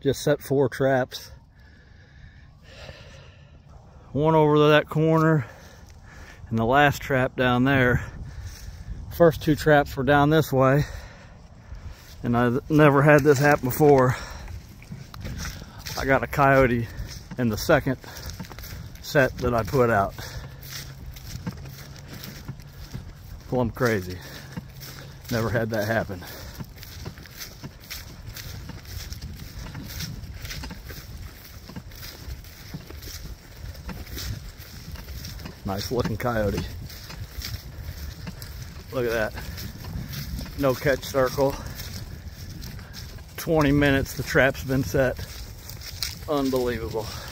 Just set 4 traps. One over that corner and the last trap down there. First 2 traps were down this way, and I've never had this happen before. I got a coyote in the second set that I put out. Plumb crazy. Never had that happen. Nice looking coyote. Look at that. No catch circle. 20 minutes the trap's been set. Unbelievable.